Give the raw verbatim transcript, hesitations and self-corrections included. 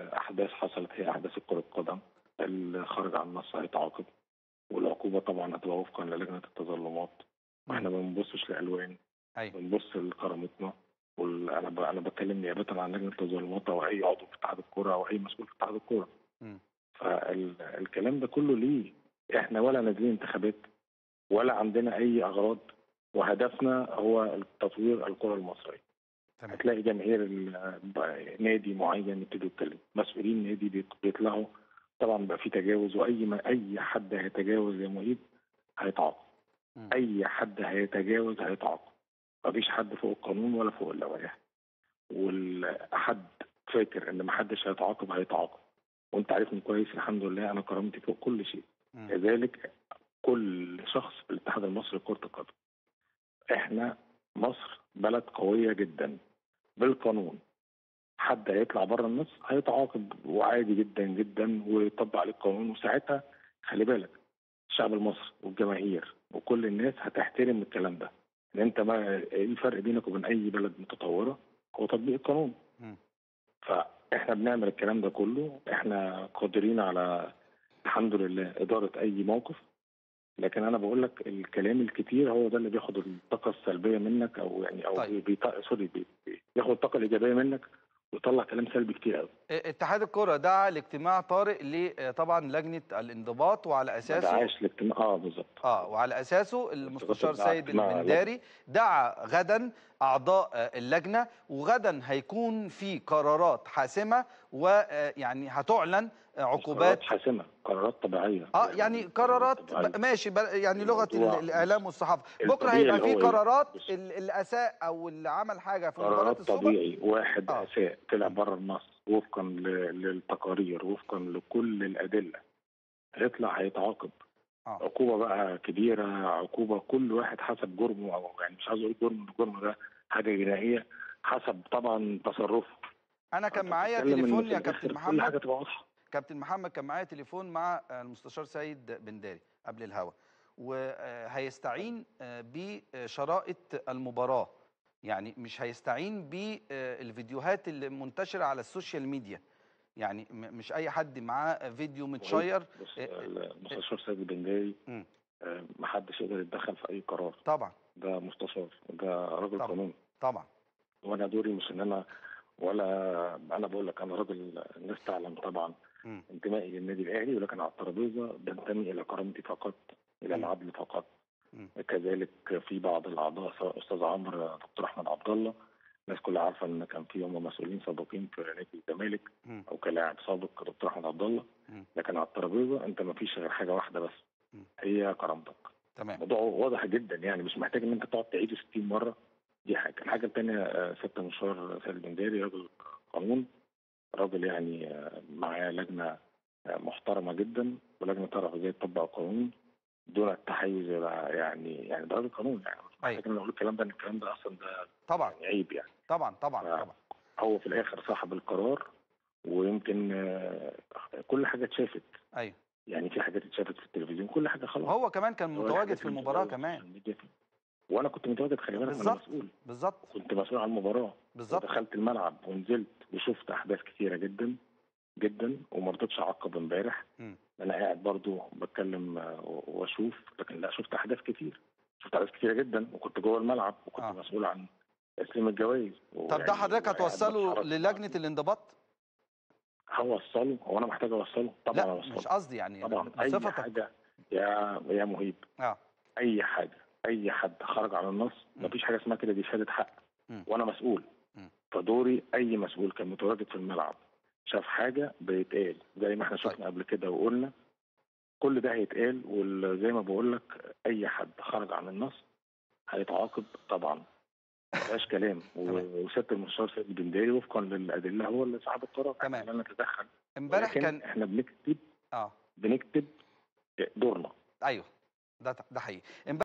احداث حصلت هي احداث كره القدم، اللي خرج عن النص هيتعاقب، والعقوبه طبعا هتبقى وفقا للجنه التظلمات. امم واحنا ما بنبصش لالوان، ايوه. بنبص لكرامتنا. وانا ب- انا بتكلم نيابه عن لجنه التظلمات او اي عضو في اتحاد الكوره او اي مسؤول في اتحاد الكوره. امم فالكلام ده كله ليه؟ احنا ولا نازلين انتخابات ولا عندنا اي اغراض، وهدفنا هو تطوير الكره المصريه. تمام. هتلاقي جماهير ال- نادي معين يبتدوا يتكلموا، مسؤولين نادي بيط- بيطلعوا. طبعا بقى في تجاوز، واي ما اي حد هيتجاوز يا مهيب هيتعاقب. امم اي حد هيتجاوز هيتعاقب. مفيش حد فوق القانون ولا فوق اللوائح. والحد فاكر ان محدش هيتعاقب هيتعاقب. وانت عارفني كويس، الحمد لله انا كرامتي فوق كل شيء. امم كذلك كل شخص في الاتحاد المصري لكرة القدم. احنا مصر بلد قوية جدا بالقانون. حد هيطلع بره النص هيتعاقب وعادي جدا جدا ويطبق عليه القانون، وساعتها خلي بالك الشعب المصري والجماهير وكل الناس هتحترم الكلام ده. ان انت ما ايه الفرق بينك وبين اي بلد متطوره؟ هو تطبيق القانون. امم فاحنا بنعمل الكلام ده كله، احنا قادرين على الحمد لله اداره اي موقف. لكن انا بقول لك الكلام الكتير هو ده اللي بياخد الطاقه السلبيه منك، او يعني او طيب. بي بي سوري بي بي- بياخد الطاقه الايجابيه منك ويطلع كلام سلبي كتير قوي. اتحاد الكرة دعا لاجتماع طارئ ل طبعا لجنة الانضباط، وعلى ما اساسه دعاش الاجتماع، اه بالظبط. اه وعلى اساسه افتكرت المستشار دعا سيد اجتماع لجنه. البنداري دعا غدا اعضاء آه، اللجنه، وغدا هيكون في قرارات حاسمه، ويعني هتعلن آه، مش قرارات عقوبات. حاسمه، قرارات طبيعيه اه زي ما يعني بقول قرارات قرارات طبيعيه. ب- ماشي ب- يعني لغه ال- الموضوع بص، الاعلام والصحافه، بكره الطبيعي هيبقى اللي في هو ايه؟ قرارات بص، ال- اللي اساء او اللي عمل حاجه في مباراه قرارات السوبر. طبيعي. واحد اه. اساء طلع م. بره النص وفقا ل- للتقارير، وفقا لكل الادله، هيطلع هيتعاقب. اه. عقوبه بقى كبيره، عقوبه كل واحد حسب جرمه، او يعني مش عايز اقول جرم، الجرم ده حاجه جنائيه حسب طبعا تصرفه. انا كان فانت معايا بتتكلم ان تليفون في يا كابتن الاخر كل محمد. حاجه تبقى واضحه. كابتن محمد كان معايا تليفون مع المستشار سيد بنداري قبل الهوا، وهيستعين بشرائط المباراة، يعني مش هيستعين بالفيديوهات اللي منتشرة على السوشيال ميديا، يعني م- مش أي حد معاه فيديو مهيب، متشير. بص آه، آه، آه، المستشار سيد البنداري مم. آه، محدش يقدر يتدخل في اي قرار. طبعا. ده مستشار، ده راجل طبعا. قانون. طبعا. وانا دوري مش ان انا، ولا انا بقول لك انا راجل، الناس تعلم طبعا مم. انتمائي للنادي الاهلي، ولكن على الترابيزه بنتمي الى كرامتي فقط، الى مم. العدل فقط. مم. كذلك في بعض الاعضاء سواء استاذ عمرو، دكتور احمد عبد الله، الناس كلها عارفه ان كان في هم مسؤولين سابقين في نادي الزمالك، مم. او كلاعب سابق دكتور احمد عبد الله. مم. لكن على الترابيزه انت ما فيش غير حاجه واحده بس، مم. هي كرامتك. تمام. الموضوع واضح جدا، يعني مش محتاج ان انت تقعد تعيده ستين مره. دي حاجه. الحاجه الثانيه، سياده المستشار سيد البنداري راجل قانون، راجل يعني آه، معاه لجنه آه، محترمه جدا، ولجنه تعرف ازاي تطبق القانون دون التحيز إلى- يعني يعني ده راجل قانون، يعني مش أيوه. محتاج ان اقول الكلام ده، ان الكلام ده اصلا ده طبعا. يعني عيب يعني. طبعا. طبعا. طبعا. فهو في الاخر صاحب القرار، ويمكن آه، كل حاجه اتشافت. أيوه. يعني في حاجات اتشافت في التلفزيون، كل حاجه خلاص. وهو كمان كان هو متواجد الحاجات في اللي المباراة بتتداول على كمان. السوشيال ميديا، وانا كنت متواجد، خلي بالك، ما انا بالظبط. مسؤول. بالظبط. كنت مسؤول عن المباراه، بالظبط. ودخلت الملعب ونزلت وشفت احداث كثيره جدا جدا، وما رضيتش اعقب امبارح. مم. انا قاعد برضو بتكلم آه، واشوف، لكن لا، شفت احداث كتير، شفت احداث كتيره جدا، وكنت جوه الملعب، وكنت اه. مسؤول عن تسليم الجوائز، طب ده ويعني حضرتك وقاعد هتوصله بتحرك مع للجنة الانضباط؟ هوصله. هو انا محتاج اوصله؟ طبعا لا مش اوصله. قصدي، يعني طبعا اي بصفتك. حاجه يا يا مهيب، اه. اي حاجه، اي حد خرج على النص مم. مفيش حاجه اسمها كده، دي شهاده حق. مم. وانا مسؤول. مم. فدوري اي مسؤول كان متواجد في الملعب شاف حاجه بيتقال، زي ما احنا طيب. شفنا قبل كده وقلنا، كل ده هيتقال. وزي ما بقول لك اي حد خرج عن النص هيتعاقب طبعا، ما فيهاش كلام. تمام. وسياده المستشار سيد البنداري وفقا للادله هو اللي صاحب القرار، احنا تمام. لا نتدخل. امبارح ولكن كان. احنا بنكتب اه. بنكتب دورنا. ايوه. ده ده حقيقي.